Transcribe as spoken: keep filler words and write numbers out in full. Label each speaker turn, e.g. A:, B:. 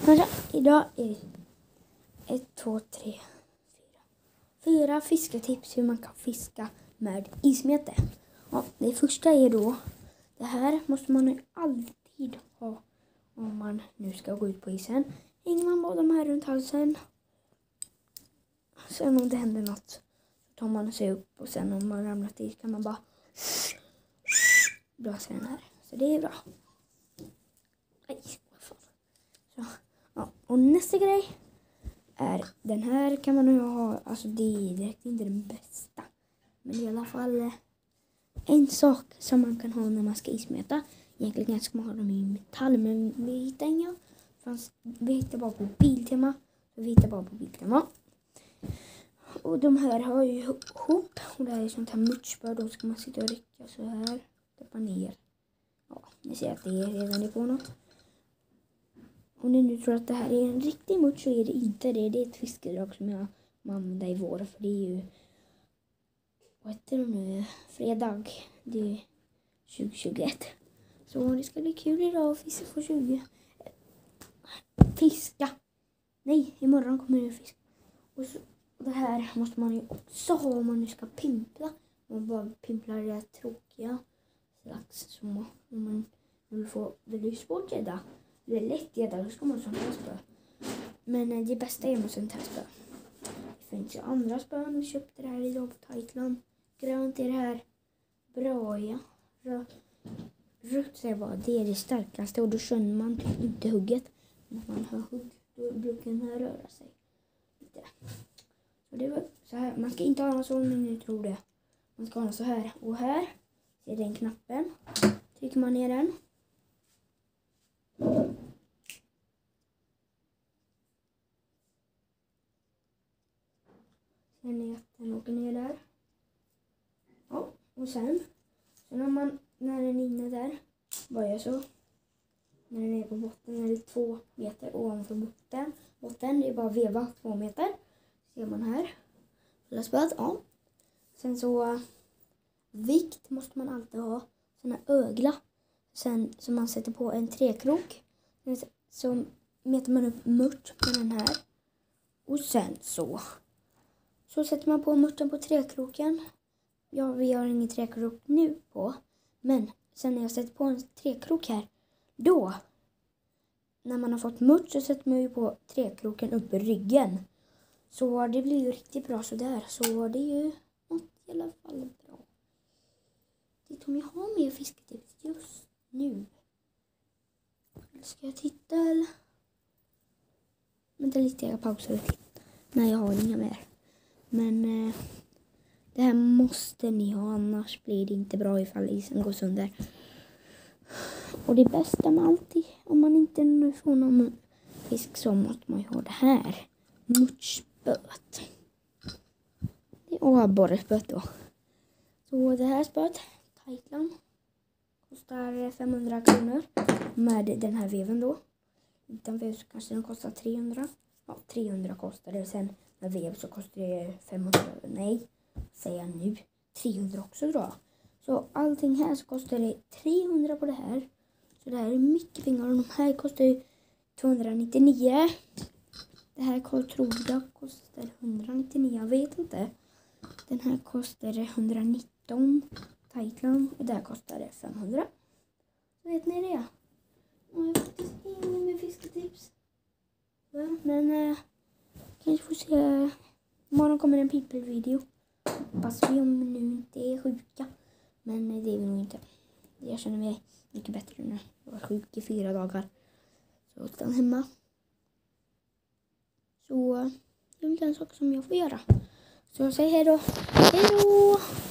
A: Kanske idag är ett, två, tre, fyra. Fyra fisketips hur man kan fiska med ismete. Ja, det första är då, det här måste man ju alltid ha om man nu ska gå ut på isen. Hänger man bara de här runt halsen. Sen om det händer något så tar man sig upp och sen om man ramlat i kan man bara blåsa den här. Så det är bra. Nej, vad fan. Så, ja. Och nästa grej är, den här kan man ju ha, alltså det är direkt inte den bästa. Men det är i alla fall en sak som man kan ha när man ska ismeta. Egentligen ska man ha dem i metall, men vi hittar inga. Vi hittar bara på Biltema. Vi hittar bara på Biltema. Och de här har ju ihop. Och det här är sånt här mutchbör. Då ska man sitta och rycka så här. Täppa ner. Ja, ni ser att det är redan är på något. Om ni nu tror att det här är en riktig mutch så är det inte det. Det är ett fiskedrag som jag använder i vår. För det är ju, vad heter det nu? Fredag. Det är tjugo tjugoett. Så det ska bli kul idag att fiska på tjugo. Fiska. Nej, imorgon kommer det fiska. Och så, det här måste man ju också ha om man nu ska pimpla. Man bara pimplar det tråkiga slags. Så om man vill få, det blir svårt gädda. Det är lätt gädda, då ska man ha sånt här spö. Men det bästa är med sånt här spö. Det finns ju andra spön. Vi köpte det här idag på Thailand. Grönt är det här. Bra, ja. Rött säger bara, det är det starkaste och då känner man typ inte hugget. När man har hugg, då brukar den här röra sig lite. Så det var så här, man ska inte ha någon sån, men jag tror det. Man ska ha någon så här. Och här ser den knappen. Trycker man ner den. Sen är att den åker ner där. Ja, och sen, så när man när den är inne där, bara gör så. När den är på botten är det två meter ovanför botten. Botten är bara veva två meter. Ser man här. Fulla spöet, ja. Sen så, vikt måste man alltid ha. Sån här ögla. Sen så man sätter på en trekrok. Så mäter man upp mört på den här. Och sen så, så sätter man på mörten på trekroken. Ja, vi har ingen trekrok nu på. Men sen när jag sätter på en trekrok här, då, när man har fått mört så sätter man ju på trekroken upp i ryggen. Så det blir ju riktigt bra så där. Så det är ju något i alla fall bra. Titta om jag har mer fisketips just nu. Ska jag titta eller? Vänta lite, jag pausar och tittar. Nej, jag har inga mer. Men eh, det här måste ni ha, annars blir det inte bra ifall isen går sönder. Och det bästa med alltid, om man inte nu får någon fisk så måste man ju ha det här. Mutchspöt. Och abborrespöt då. Så det här spöt, Thailand, kostar femhundra kronor. Med den här veven då. Utan vev så kanske den kostar trehundra. Ja, trehundra kostar det. Sen med vev så kostar det femhundra. Nej, säger jag nu. trehundra också då. Så allting här så kostar det trehundra på det här. Så det här är mycket pengar. Och de här kostar ju tvåhundranittionio. Det här tror jag kostar etthundranittionio. Jag vet inte. Den här kostar etthundranitton. Thailand. Och där kostar det femhundra. Så vet ni det. Och jag har faktiskt ingen med fisketips. Men eh, kanske får se. Imorgon kommer en people-video. Hoppas vi om nu inte är sjuka. Men det är vi nog inte. Jag känner mig mycket bättre nu. Jag var sjuk i fyra dagar. Så jag stannar hemma. Så det är inte en sak som jag får göra. Så jag säger hej då. Hej då!